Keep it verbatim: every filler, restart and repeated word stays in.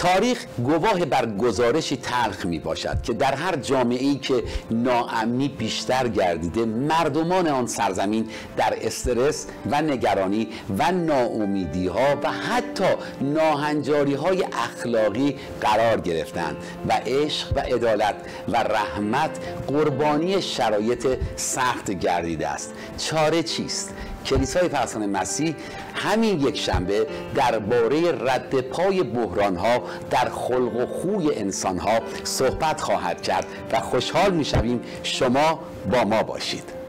تاریخ گواه بر گزارشی تلخ می باشد که در هر جامعه‌ای که ناامنی بیشتر گردیده، مردمان آن سرزمین در استرس و نگرانی و ناامیدی ها و حتی ناهنجاری های اخلاقی قرار گرفتند و عشق و عدالت و رحمت قربانی شرایط سخت گردیده است. چاره چیست؟ کلیسای پرستان مسیح همین یک شنبه درباره رد پای بحران‌ها در خلق و خوی انسان‌ها صحبت خواهد کرد و خوشحال می‌شویم شما با ما باشید.